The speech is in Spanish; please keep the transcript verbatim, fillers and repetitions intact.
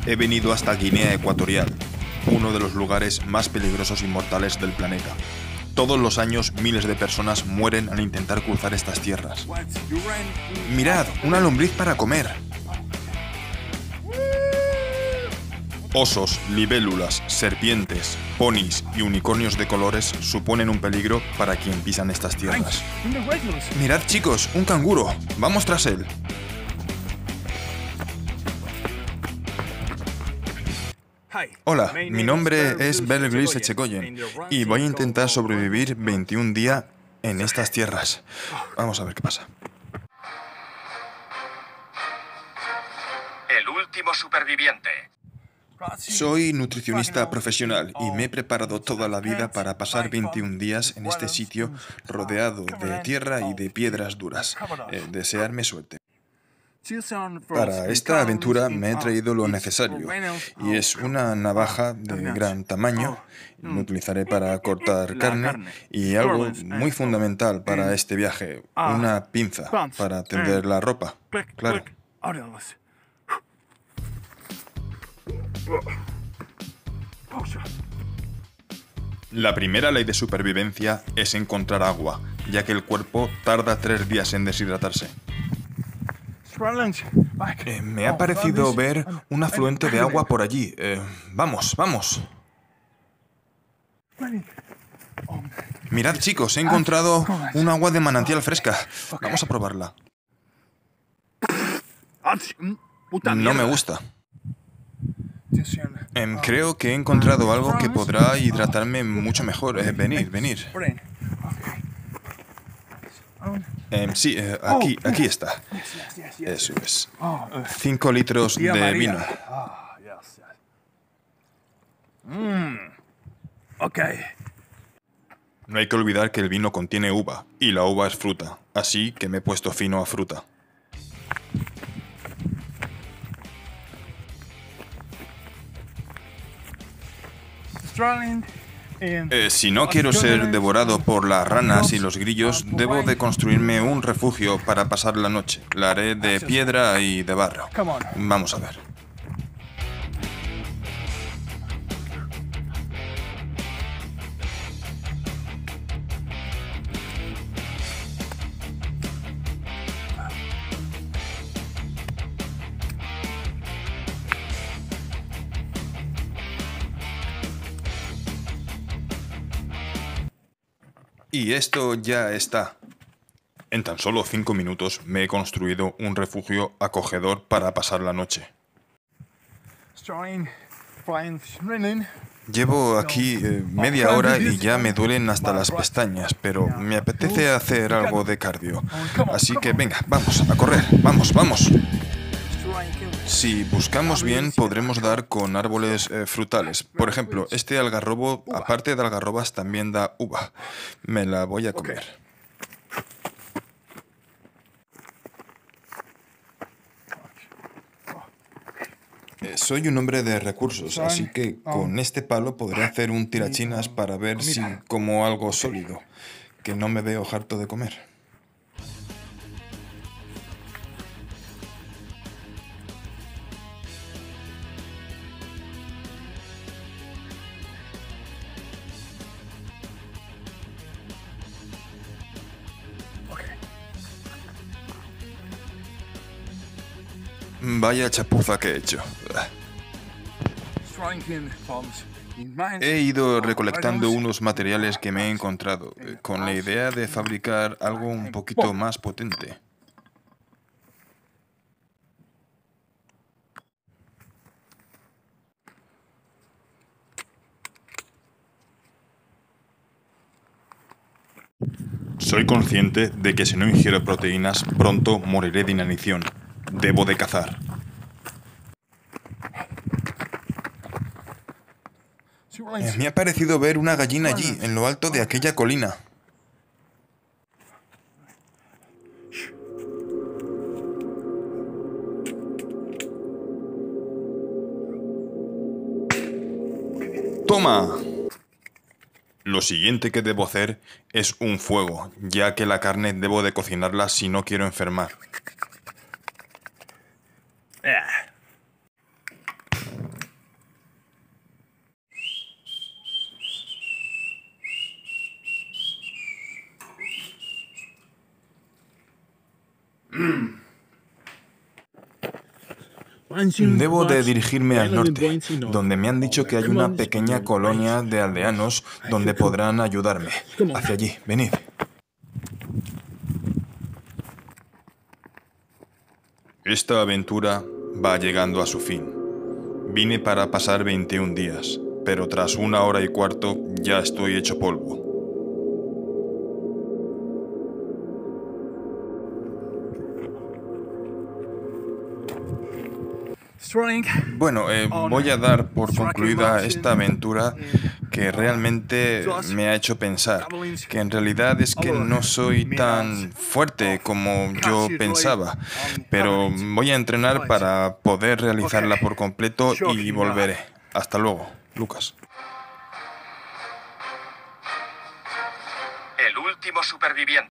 He venido hasta Guinea Ecuatorial, uno de los lugares más peligrosos y mortales del planeta. Todos los años miles de personas mueren al intentar cruzar estas tierras. Mirad, una lombriz para comer. Osos, libélulas, serpientes, ponis y unicornios de colores suponen un peligro para quien pisan estas tierras. Mirad, chicos, un canguro. Vamos tras él. Hola, mi nombre es Bear Grylls Echegoyen y voy a intentar sobrevivir veintiún días en estas tierras. Vamos a ver qué pasa. El último superviviente. Soy nutricionista profesional y me he preparado toda la vida para pasar veintiún días en este sitio rodeado de tierra y de piedras duras. Eh, desearme suerte. Para esta aventura me he traído lo necesario, y es una navaja de gran tamaño, lo utilizaré para cortar carne, y algo muy fundamental para este viaje, una pinza para tender la ropa, claro. La primera ley de supervivencia es encontrar agua, ya que el cuerpo tarda tres días en deshidratarse. Eh, me ha parecido ver un afluente de agua por allí. Eh, vamos, vamos. Mirad, chicos, he encontrado un agua de manantial fresca. Vamos a probarla. No me gusta. Eh, creo que he encontrado algo que podrá hidratarme mucho mejor. Eh, venid, venid. Eh, sí, eh, aquí, aquí está. Eso es. Cinco litros de vino. No hay que olvidar que el vino contiene uva, y la uva es fruta, así que me he puesto fino a fruta. Eh, si no quiero ser devorado por las ranas y los grillos, debo de construirme un refugio para pasar la noche. La haré de piedra y de barro. Vamos a ver. Y esto ya está. En tan solo cinco minutos me he construido un refugio acogedor para pasar la noche. Llevo aquí eh, media hora y ya me duelen hasta las pestañas, pero me apetece hacer algo de cardio. Así que venga, vamos, a correr, vamos, vamos. Si buscamos bien, podremos dar con árboles eh, frutales. Por ejemplo, este algarrobo, aparte de algarrobas, también da uva. Me la voy a comer. Eh, soy un hombre de recursos, así que con este palo podré hacer un tirachinas para ver si como algo sólido, que no me veo harto de comer. Vaya chapuza que he hecho. He ido recolectando unos materiales que me he encontrado, eh, con la idea de fabricar algo un poquito más potente. Soy consciente de que si no ingiero proteínas, pronto moriré de inanición. Debo de cazar. Eh, me ha parecido ver una gallina allí, en lo alto de aquella colina. ¡Toma! Lo siguiente que debo hacer es un fuego, ya que la carne debo de cocinarla si no quiero enfermar. Debo de dirigirme al norte, donde me han dicho que hay una pequeña colonia de aldeanos donde podrán ayudarme. Hacia allí, venid. Esta aventura va llegando a su fin. Vine para pasar veintiún días, pero tras una hora y cuarto ya estoy hecho polvo. Bueno, eh, voy a dar por concluida esta aventura que realmente me ha hecho pensar, que en realidad es que no soy tan fuerte como yo pensaba, pero voy a entrenar para poder realizarla por completo y volveré. Hasta luego, Lucas. El último superviviente.